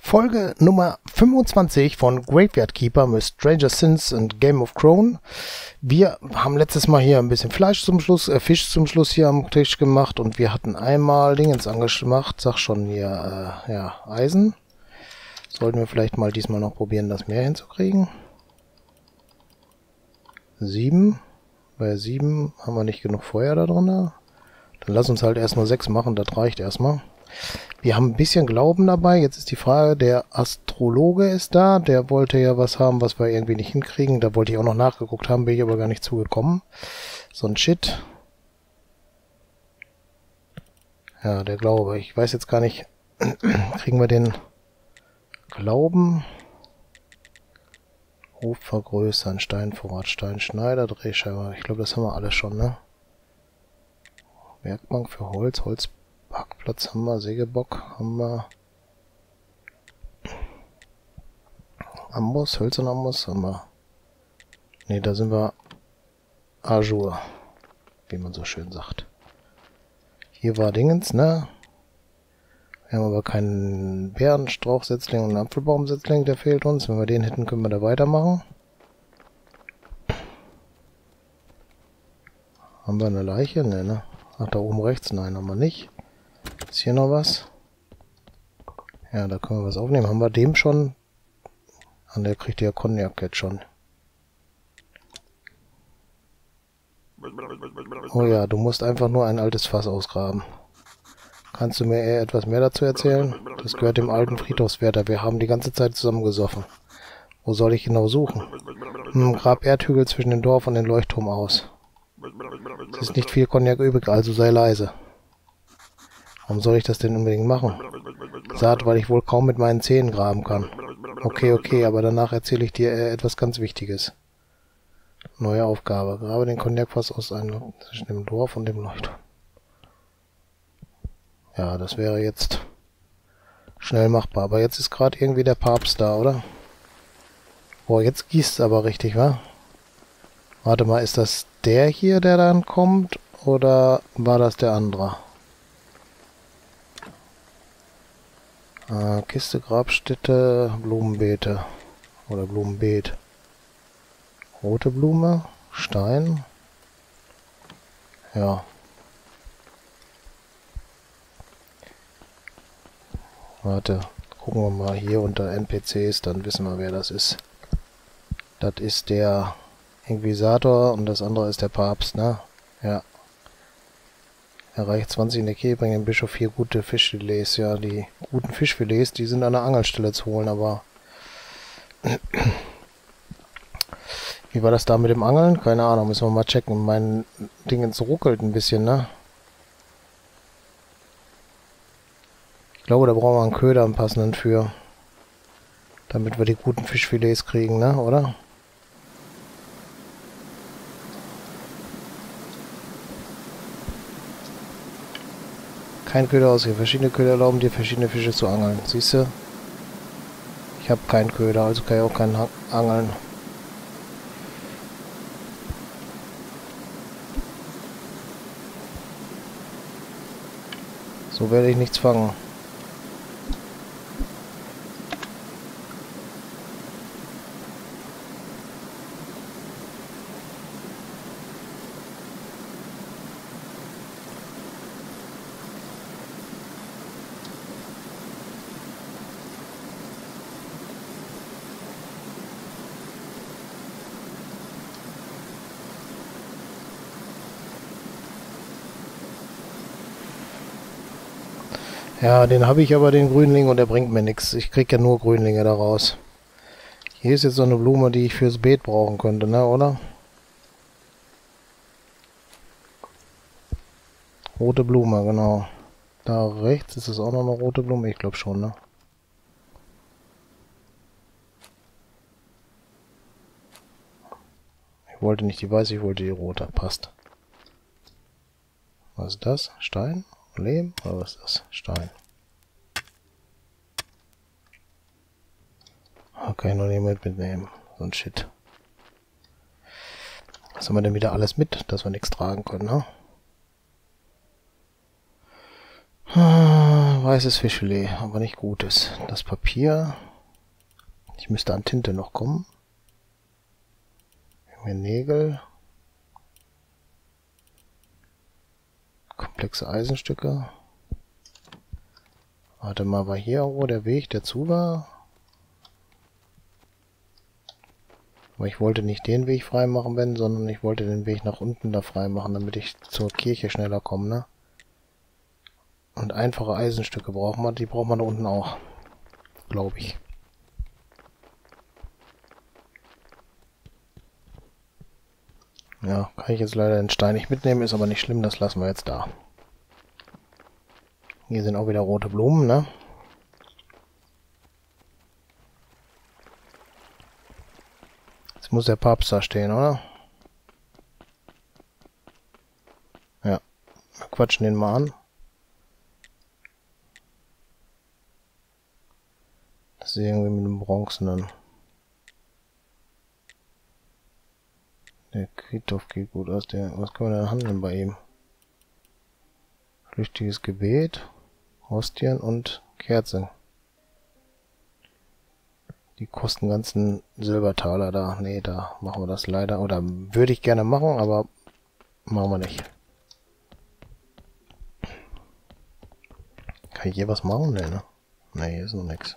Folge Nummer 25 von Graveyard Keeper mit Stranger Things und Game of Thrones. Wir haben letztes Mal hier ein bisschen Fisch zum Schluss hier am Tisch gemacht und wir hatten einmal Dingens angemacht, sag schon hier, Eisen. Sollten wir vielleicht mal diesmal noch probieren, das mehr hinzukriegen. 7. Bei 7 haben wir nicht genug Feuer da drin. Dann lass uns halt erst nur 6 machen, das reicht erstmal. Wir haben ein bisschen Glauben dabei. Jetzt ist die Frage, der Astrologe ist da. Der wollte ja was haben, was wir irgendwie nicht hinkriegen. Da wollte ich auch noch nachgeguckt haben, bin ich aber gar nicht zugekommen. So ein Shit. Ja, der Glaube. Ich weiß jetzt gar nicht, kriegen wir den Glauben? Hof vergrößern, Steinvorrat, Steinschneider, Drehscheibe. Ich glaube, das haben wir alles schon, ne? Werkbank für Holz, Holzparkplatz haben wir, Sägebock haben wir. Amboss, Hölzernamboss haben wir. Ne, da sind wir Ajour, wie man so schön sagt. Hier war Dingens, ne? Wir haben aber keinen Bärenstrauchsetzling und einen Apfelbaumsetzling, der fehlt uns. Wenn wir den hätten, können wir da weitermachen. Haben wir eine Leiche? Ne, ne? Ach, da oben rechts? Nein, haben wir nicht. Ist hier noch was? Ja, da können wir was aufnehmen. Haben wir dem schon? An der kriegt ja Cognac jetzt schon. Oh ja, du musst einfach nur ein altes Fass ausgraben. Kannst du mir eher etwas mehr dazu erzählen? Das gehört dem alten Friedhofswärter. Wir haben die ganze Zeit zusammen gesoffen. Wo soll ich genau suchen? Grab Erdhügel zwischen dem Dorf und dem Leuchtturm aus. Es ist nicht viel Cognac übrig, also sei leise. Warum soll ich das denn unbedingt machen? Saat, weil ich wohl kaum mit meinen Zähnen graben kann. Okay, aber danach erzähle ich dir etwas ganz Wichtiges. Neue Aufgabe. Grabe den Cognacfass aus einem zwischen dem Dorf und dem Leuchtturm. Ja, das wäre jetzt schnell machbar. Aber jetzt ist gerade irgendwie der Papst da, oder? Boah, jetzt gießt es aber richtig, wa? Warte mal, ist das der hier, der dann kommt? Oder war das der andere? Kiste, Grabstätte, Blumenbeete. Oder Blumenbeet. Rote Blume, Stein. Ja. Warte, gucken wir mal hier unter NPCs, dann wissen wir, wer das ist. Das ist der Inquisitor und das andere ist der Papst, ne? Ja. Erreicht 20 in der Kehle, bringt dem Bischof 4 gute Fischfilets. Ja, die guten Fischfilets, die sind an der Angelstelle zu holen, aber... Wie war das da mit dem Angeln? Keine Ahnung, müssen wir mal checken. Mein Ding ruckelt ein bisschen, ne? Ich glaube, da brauchen wir einen Köder, einen passenden für. Damit wir die guten Fischfilets kriegen, ne? Oder? Kein Köder ausgehen. Verschiedene Köder erlauben dir, verschiedene Fische zu angeln. Siehst du? Ich habe keinen Köder, also kann ich auch keinen angeln. So werde ich nichts fangen. Ja, den habe ich aber, den Grünling, und der bringt mir nichts. Ich kriege ja nur Grünlinge daraus. Hier ist jetzt so eine Blume, die ich fürs Beet brauchen könnte, ne, oder? Rote Blume, genau. Da rechts ist es auch noch eine rote Blume. Ich glaube schon, ne? Ich wollte nicht die weiße, ich wollte die rote. Passt. Was ist das? Stein? Lehm? Oder was ist das? Stein. Okay, noch nicht mitnehmen. So ein Shit. Was haben wir denn wieder alles mit, dass wir nichts tragen können, ne? heißes Fischfilet, aber nicht gutes. Das Papier. Ich müsste an Tinte noch kommen. Mehr Nägel. Komplexe Eisenstücke. Warte mal, war hier irgendwo der Weg, der zu war? Aber ich wollte nicht den Weg freimachen, Ben, sondern ich wollte den Weg nach unten da freimachen, damit ich zur Kirche schneller komme, ne? Und einfache Eisenstücke braucht man, die braucht man da unten auch. Glaube ich. Ja, kann ich jetzt leider den Stein nicht mitnehmen, ist aber nicht schlimm, das lassen wir jetzt da. Hier sind auch wieder rote Blumen, ne? Jetzt muss der Papst da stehen, oder? Ja, wir quatschen den mal an. Das ist irgendwie mit dem Bronzenen. Der Friedhof geht gut aus. Was können wir denn handeln bei ihm? Flüchtiges Gebet, Hostien und Kerzen. Die kosten ganzen Silbertaler da. Nee, da machen wir das leider. Oder würde ich gerne machen, aber machen wir nicht. Kann ich hier was machen? Nee, ne? Nee, hier ist noch nichts.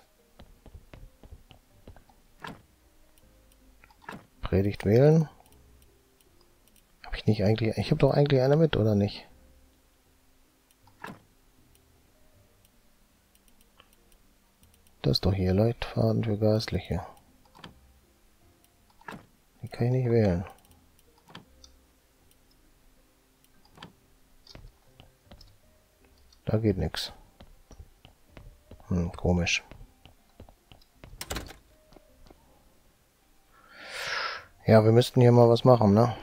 Predigt wählen. Habe ich nicht eigentlich... Ich habe doch eigentlich eine mit, oder nicht? Das ist doch hier. Leitfaden für Geistliche. Die kann ich nicht wählen. Da geht nichts. Komisch. Ja, wir müssten hier mal was machen, ne?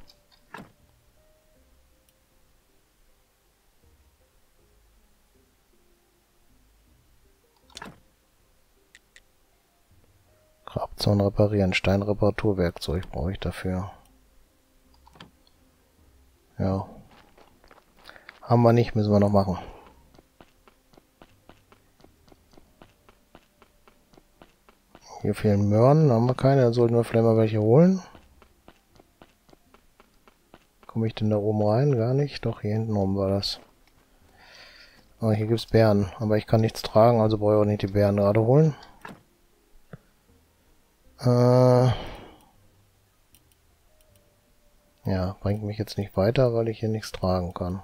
Grabzaun reparieren. Steinreparaturwerkzeug brauche ich dafür. Ja. Haben wir nicht, müssen wir noch machen. Hier fehlen Möhren, haben wir keine, dann sollten wir vielleicht mal welche holen. Komme ich denn da oben rein? Gar nicht. Doch, hier hinten rum war das. Aber hier gibt es Beeren, aber ich kann nichts tragen, also brauche ich auch nicht die Beeren gerade holen. Ja, bringt mich jetzt nicht weiter, weil ich hier nichts tragen kann.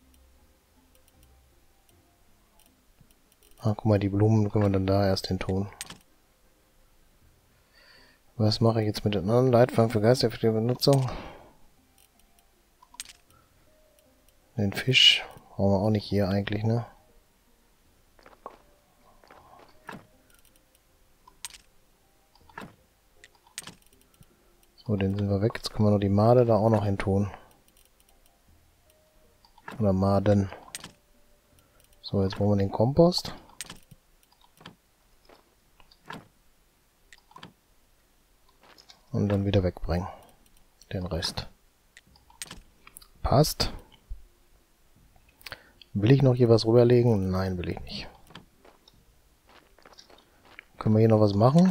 Ah, guck mal, die Blumen können wir dann da erst hin tun. Was mache ich jetzt mit den anderen Leitfaden für geisteffektive Benutzung? Den Fisch brauchen wir auch nicht hier eigentlich, ne? So, den sind wir weg. Jetzt können wir noch die Made da auch noch hin tun. Oder Maden. So, jetzt brauchen wir den Kompost. Und dann wieder wegbringen. Den Rest. Passt. Will ich noch hier was rüberlegen? Nein, will ich nicht. Können wir hier noch was machen?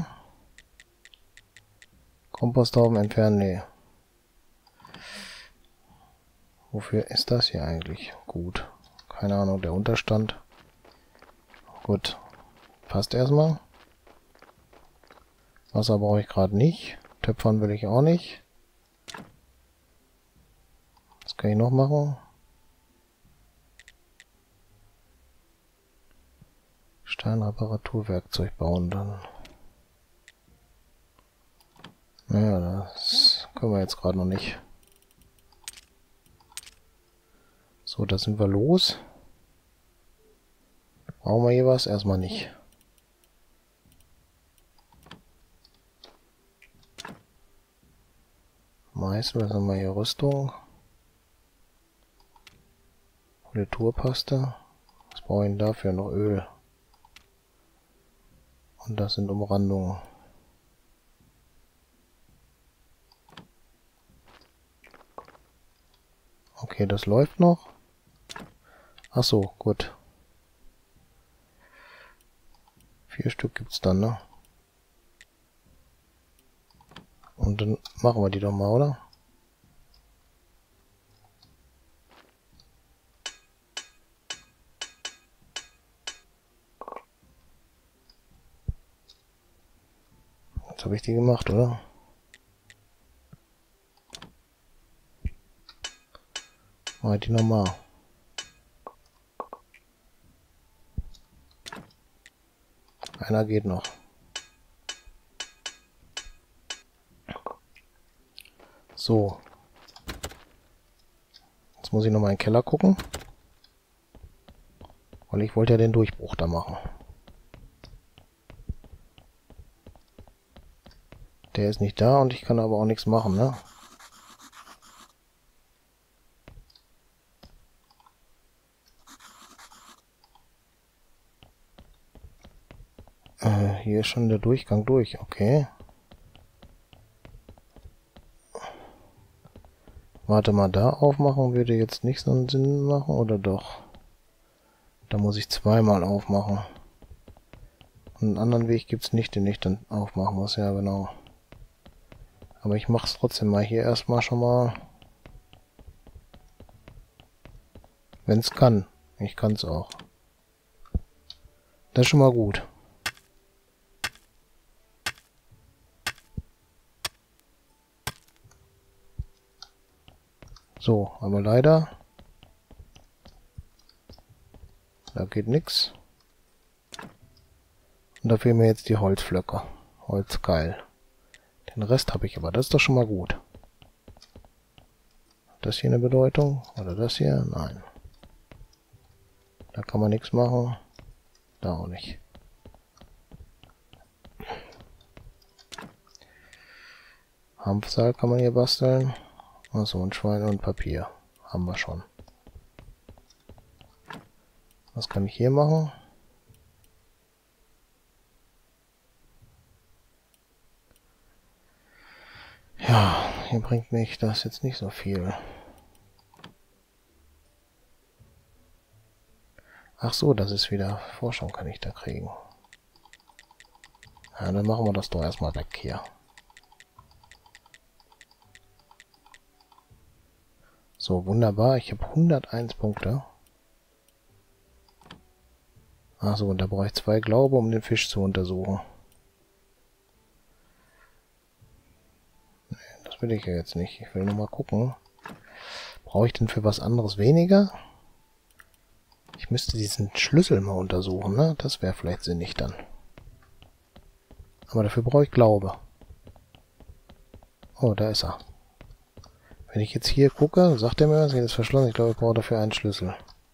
Komposthaufen entfernen? Nee. Wofür ist das hier eigentlich? Gut. Keine Ahnung, der Unterstand. Gut. Passt erstmal. Wasser brauche ich gerade nicht. Töpfern will ich auch nicht. Was kann ich noch machen? Steinreparaturwerkzeug bauen dann. Naja, das können wir jetzt gerade noch nicht. So, da sind wir los. Brauchen wir hier was? Erstmal nicht. Meißel, was haben wir hier? Rüstung. Politurpaste. Was brauche ich denn dafür? Noch Öl. Und das sind Umrandungen. Okay, das läuft noch. Ach so, gut. 4 Stück gibt's dann, ne? Und dann machen wir die doch mal, oder? Jetzt habe ich die gemacht, oder? Mach die nochmal. Einer geht noch. So. Jetzt muss ich nochmal in den Keller gucken. Weil ich wollte ja den Durchbruch da machen. Der ist nicht da und ich kann aber auch nichts machen, ne? Hier ist schon der Durchgang durch, okay. Warte mal, da aufmachen würde jetzt nicht so einen Sinn machen, oder doch? Da muss ich zweimal aufmachen. Und einen anderen Weg gibt es nicht, den ich dann aufmachen muss, ja genau. Aber ich mache es trotzdem mal hier erstmal schon mal. Wenn es kann. Ich kann es auch. Das ist schon mal gut. So, aber leider, da geht nichts. Und da fehlen mir jetzt die Holzflöcke. Holzkeil. Den Rest habe ich aber, das ist doch schon mal gut. Hat das hier eine Bedeutung? Oder das hier? Nein. Da kann man nichts machen. Da auch nicht. Hanfsaal kann man hier basteln. Achso, und Schweine und Papier. Haben wir schon. Was kann ich hier machen? Ja, hier bringt mich das jetzt nicht so viel. Ach so, das ist wieder Forschung, kann ich da kriegen. Ja, dann machen wir das doch erstmal weg hier. So, wunderbar. Ich habe 101 Punkte. Achso, und da brauche ich 2 Glaube, um den Fisch zu untersuchen. Nee, das will ich ja jetzt nicht. Ich will nur mal gucken. Brauche ich denn für was anderes weniger? Ich müsste diesen Schlüssel mal untersuchen, ne? Das wäre vielleicht sinnig dann. Aber dafür brauche ich Glaube. Oh, da ist er. Wenn ich jetzt hier gucke, sagt er mir, es ist verschlossen. Ich glaube, ich brauche dafür einen Schlüssel.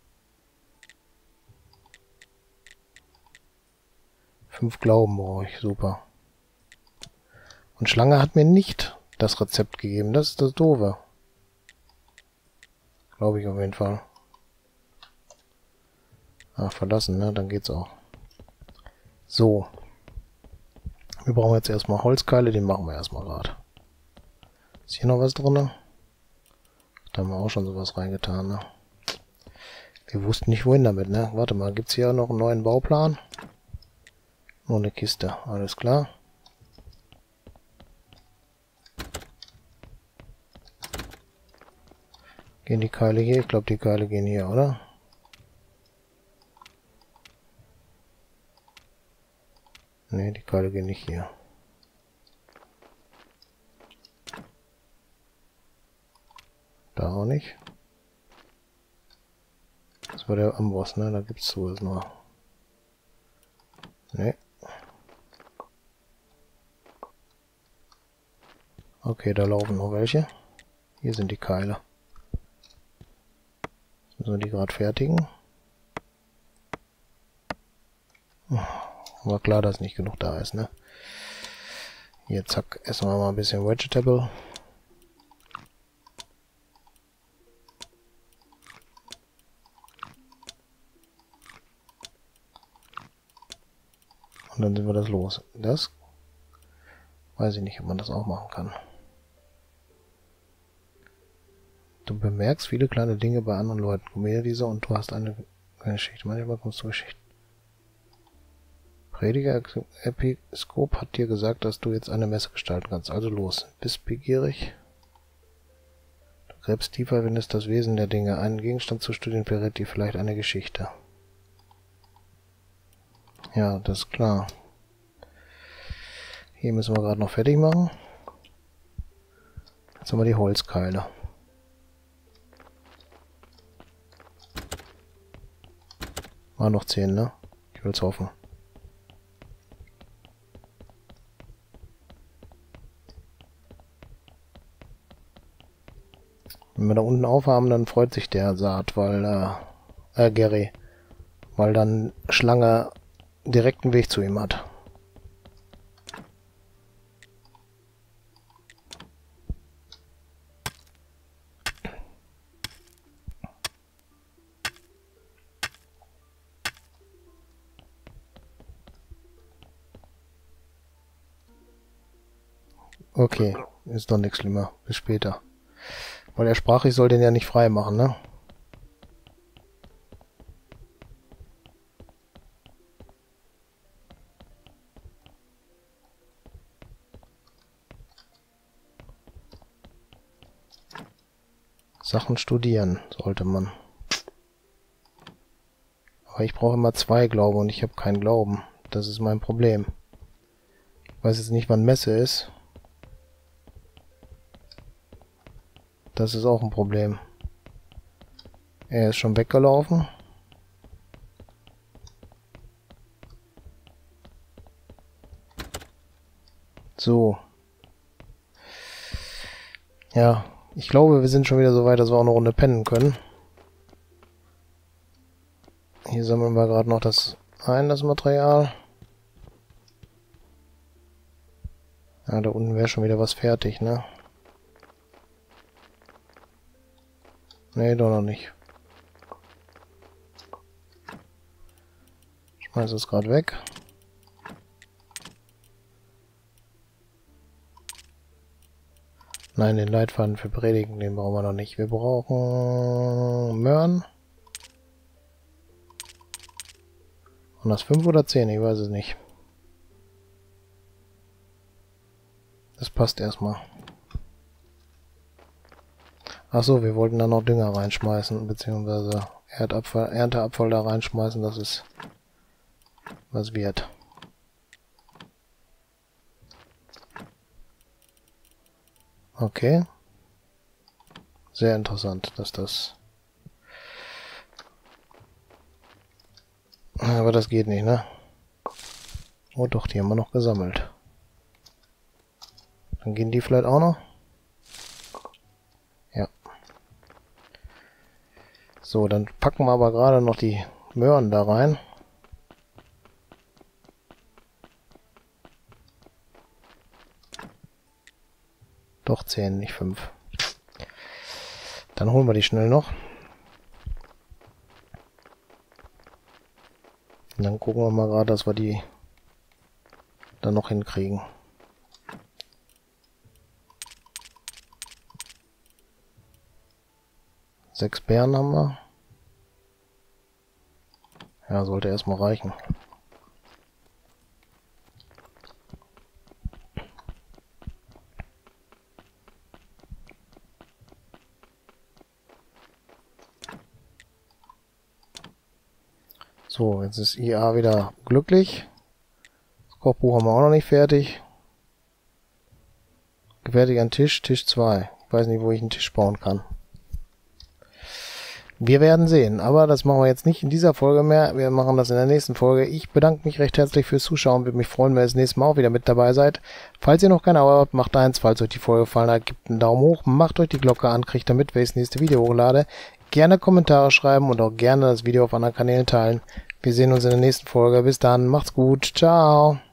5 Glauben brauche ich, super. Und Schlange hat mir nicht das Rezept gegeben. Das ist das Doofe. Glaube ich auf jeden Fall. Ah, verlassen, ne? Dann geht's auch. So. Wir brauchen jetzt erstmal Holzkeile, den machen wir erstmal gerade. Ist hier noch was drin? Da haben wir auch schon sowas reingetan, ne? Wir wussten nicht wohin damit, ne? Warte mal, gibt's hier noch einen neuen Bauplan? Nur eine Kiste, alles klar. Gehen die Keile hier? Ich glaube, die Keile gehen hier, oder? Ne, die Keile gehen nicht hier. Da auch nicht. Das war der Amboss, ne? Da gibt's sowas nur. Ne. Okay, da laufen noch welche. Hier sind die Keile. Jetzt müssen wir die gerade fertigen. War klar, dass nicht genug da ist, ne? Hier, zack, essen wir mal ein bisschen Vegetable. Und dann sind wir das los. Das weiß ich nicht, ob man das auch machen kann. Du bemerkst viele kleine Dinge bei anderen Leuten. Komm her, dieser, und du hast eine Geschichte. Manchmal kommst du Geschichte. Prediger Episkop hat dir gesagt, dass du jetzt eine Messe gestalten kannst. Also los. Bist begierig. Du gräbst tiefer, findest das Wesen der Dinge. Einen Gegenstand zu studieren verrät dir vielleicht eine Geschichte. Ja, das ist klar. Hier müssen wir gerade noch fertig machen. Jetzt haben wir die Holzkeile. War noch 10, ne? Ich will's hoffen. Wenn wir da unten aufhaben, dann freut sich der Saat, weil, Gary, weil dann Schlange direkten Weg zu ihm hat. Okay, ist doch nichts schlimmer. Bis später. Weil er sprach, ich soll den ja nicht frei machen, ne? Sachen studieren sollte man. Aber ich brauche immer 2 Glaube und ich habe keinen Glauben. Das ist mein Problem. Ich weiß jetzt nicht, wann Messe ist. Das ist auch ein Problem. Er ist schon weggelaufen. So. Ja, ich glaube, wir sind schon wieder so weit, dass wir auch eine Runde pennen können. Hier sammeln wir gerade noch das Material. Ja, da unten wäre schon wieder was fertig, ne? Nee, doch noch nicht. Schmeiß es gerade weg. Nein, den Leitfaden für Predigen, den brauchen wir noch nicht. Wir brauchen Möhren. Und das 5 oder 10, ich weiß es nicht. Das passt erstmal. Achso, wir wollten da noch Dünger reinschmeißen, beziehungsweise Ernteabfall da reinschmeißen, dass es was wird. Okay. Sehr interessant, dass das... Aber das geht nicht, ne? Oh doch, die haben wir noch gesammelt. Dann gehen die vielleicht auch noch? Ja. So, dann packen wir aber gerade noch die Möhren da rein. Doch 10, nicht 5. Dann holen wir die schnell noch. Und dann gucken wir mal gerade, dass wir die dann noch hinkriegen. Sechs Beeren haben wir. Ja, sollte erstmal reichen. So, jetzt ist IA wieder glücklich. Das Kochbuch haben wir auch noch nicht fertig. Gefertigt ein Tisch, Tisch 2. Ich weiß nicht, wo ich einen Tisch bauen kann. Wir werden sehen, aber das machen wir jetzt nicht in dieser Folge mehr. Wir machen das in der nächsten Folge. Ich bedanke mich recht herzlich fürs Zuschauen. Würde mich freuen, wenn ihr das nächste Mal auch wieder mit dabei seid. Falls ihr noch kein Abo habt, macht eins. Falls euch die Folge gefallen hat, gebt einen Daumen hoch. Macht euch die Glocke an, kriegt damit, wenn ich das nächste Video hochlade. Gerne Kommentare schreiben und auch gerne das Video auf anderen Kanälen teilen. Wir sehen uns in der nächsten Folge. Bis dann, macht's gut. Ciao.